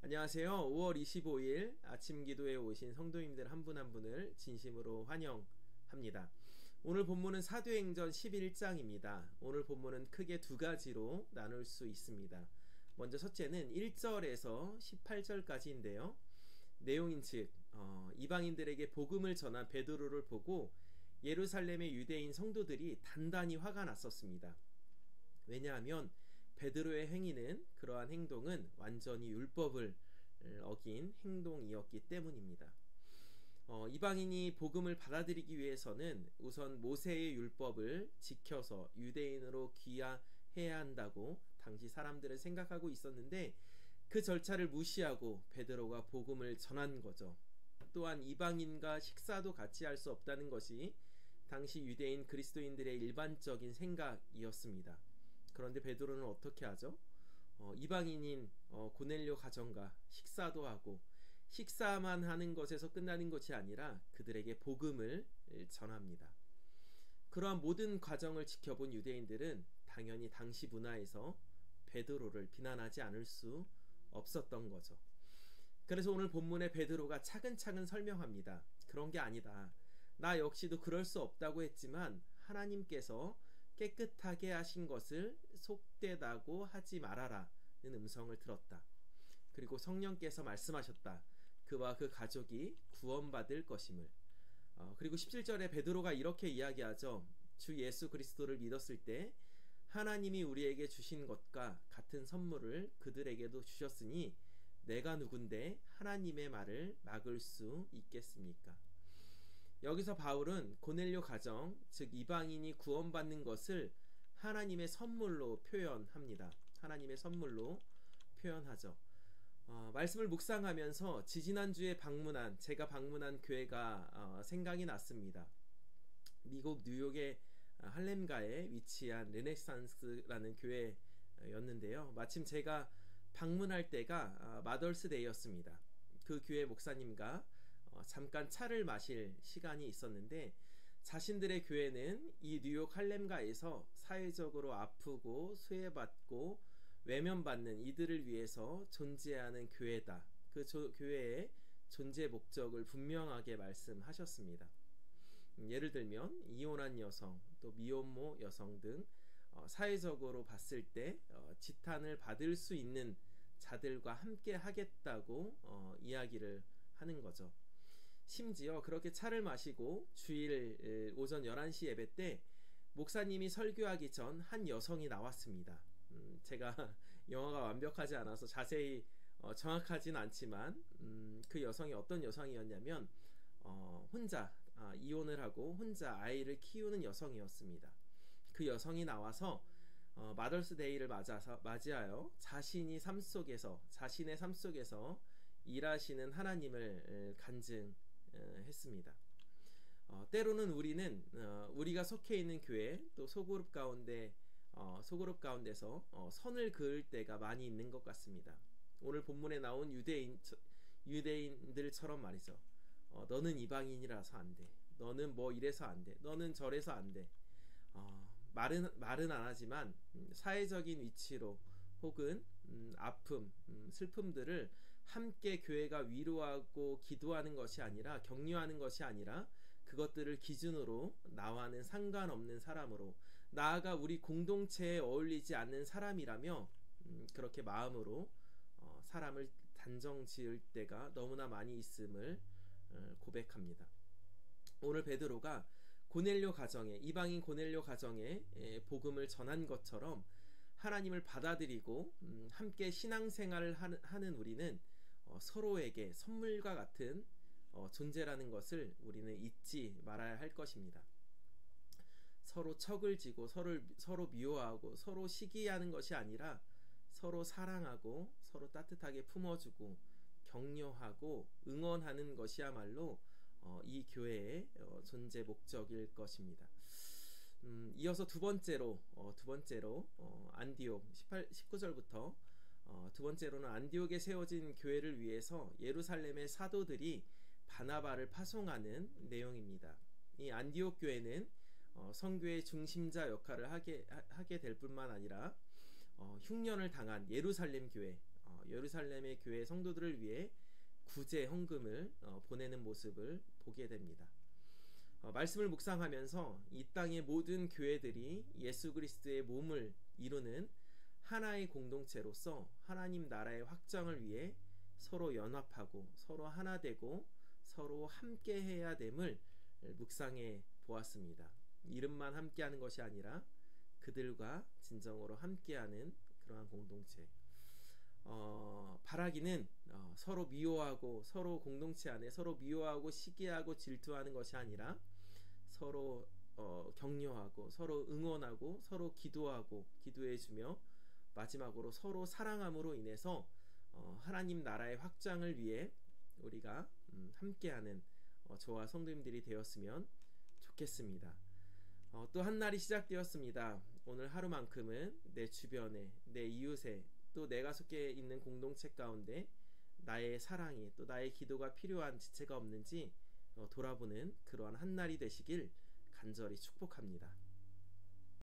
안녕하세요. 5월 25일 아침 기도에 오신 성도님들 한 분 한 분을 진심으로 환영합니다. 오늘 본문은 사도행전 11장입니다. 오늘 본문은 크게 두 가지로 나눌 수 있습니다. 먼저 첫째는 1절에서 18절까지인데요. 내용인즉 이방인들에게 복음을 전한 베드로를 보고 예루살렘의 유대인 성도들이 단단히 화가 났었습니다. 왜냐하면 베드로의 행위는, 그러한 행동은 완전히 율법을 어긴 행동이었기 때문입니다. 이방인이 복음을 받아들이기 위해서는 우선 모세의 율법을 지켜서 유대인으로 귀화해야 한다고 당시 사람들은 생각하고 있었는데, 그 절차를 무시하고 베드로가 복음을 전한 거죠. 또한 이방인과 식사도 같이 할 수 없다는 것이 당시 유대인 그리스도인들의 일반적인 생각이었습니다. 그런데 베드로는 어떻게 하죠? 이방인인 고넬료 가정과 식사도 하고, 식사만 하는 것에서 끝나는 것이 아니라 그들에게 복음을 전합니다. 그러한 모든 과정을 지켜본 유대인들은 당연히 당시 문화에서 베드로를 비난하지 않을 수 없었던 거죠. 그래서 오늘 본문에 베드로가 차근차근 설명합니다. 그런 게 아니다. 나 역시도 그럴 수 없다고 했지만 하나님께서 깨끗하게 하신 것을 속되다고 하지 말아라 는 음성을 들었다. 그리고 성령께서 말씀하셨다. 그와 그 가족이 구원받을 것임을. 그리고 17절에 베드로가 이렇게 이야기하죠. 주 예수 그리스도를 믿었을 때 하나님이 우리에게 주신 것과 같은 선물을 그들에게도 주셨으니 내가 누군데 하나님의 말을 막을 수 있겠습니까? 여기서 바울은 고넬료 가정, 즉 이방인이 구원받는 것을 하나님의 선물로 표현합니다. 하나님의 선물로 표현하죠. 말씀을 묵상하면서 지지난주에 제가 방문한 교회가 생각이 났습니다. 미국 뉴욕의 할렘가에 위치한 르네상스라는 교회였는데요. 마침 제가 방문할 때가 마더스데이였습니다. 그 교회 목사님과 잠깐 차를 마실 시간이 있었는데, 자신들의 교회는 이 뉴욕 할렘가에서 사회적으로 아프고 수혜받고 외면받는 이들을 위해서 존재하는 교회다. 그 교회의 존재 목적을 분명하게 말씀하셨습니다. 예를 들면 이혼한 여성, 또 미혼모 여성 등 사회적으로 봤을 때 지탄을 받을 수 있는 자들과 함께 하겠다고 이야기를 하는 거죠. 심지어 그렇게 차를 마시고 주일 오전 11시 예배 때 목사님이 설교하기 전 한 여성이 나왔습니다. 제가 영어가 완벽하지 않아서 자세히 정확하진 않지만 그 여성이 어떤 여성이었냐면 혼자 이혼을 하고 혼자 아이를 키우는 여성이었습니다. 그 여성이 나와서 마더스데이를 맞이하여 자신의 삶 속에서 일하시는 하나님을 간증했습니다. 때로는 우리는 우리가 속해 있는 교회, 또 소그룹 가운데서 선을 그을 때가 많이 있는 것 같습니다. 오늘 본문에 나온 유대인들처럼 말이죠. 너는 이방인이라서 안 돼. 너는 뭐 이래서 안 돼. 너는 저래서 안 돼. 말은 안 하지만 사회적인 위치로 혹은 아픔, 슬픔들을 함께 교회가 위로하고 기도하는 것이 아니라, 격려하는 것이 아니라, 그것들을 기준으로 나와는 상관없는 사람으로, 나아가 우리 공동체에 어울리지 않는 사람이라며 그렇게 마음으로 사람을 단정 지을 때가 너무나 많이 있음을 고백합니다. 오늘 베드로가 이방인 고넬료 가정에 복음을 전한 것처럼 하나님을 받아들이고 함께 신앙생활을 하는 우리는 서로에게 선물과 같은 존재라는 것을 우리는 잊지 말아야 할 것입니다. 서로 척을 지고 서로 미워하고 서로 시기하는 것이 아니라 서로 사랑하고 서로 따뜻하게 품어주고 격려하고 응원하는 것이야말로 이 교회의 존재 목적일 것입니다. 이어서 두 번째로 안디옥 19절부터 두 번째로는 안디옥에 세워진 교회를 위해서 예루살렘의 사도들이 바나바를 파송하는 내용입니다. 이 안디옥 교회는 선교의 중심자 역할을 하게 될 뿐만 아니라 흉년을 당한 예루살렘 교회, 예루살렘의 교회 성도들을 위해 구제 헌금을 보내는 모습을 보게 됩니다. 말씀을 묵상하면서 이 땅의 모든 교회들이 예수 그리스도의 몸을 이루는 하나의 공동체로서 하나님 나라의 확장을 위해 서로 연합하고 서로 하나 되고 서로 함께 해야 됨을 묵상해 보았습니다. 이름만 함께하는 것이 아니라 그들과 진정으로 함께하는 그러한 공동체. 바라기는 서로 미워하고 서로 공동체 안에 서로 미워하고 시기하고 질투하는 것이 아니라 서로 격려하고 서로 응원하고 서로 기도하고 기도해주며 마지막으로 서로 사랑함으로 인해서 하나님 나라의 확장을 위해 우리가 함께하는 저와 성도님들이 되었으면 좋겠습니다. 또 한 날이 시작되었습니다. 오늘 하루만큼은 내 주변에 내 이웃에 또 내가 속해 있는 공동체 가운데 나의 사랑이 또 나의 기도가 필요한 지체가 없는지 돌아보는 그러한 한 날이 되시길 간절히 축복합니다.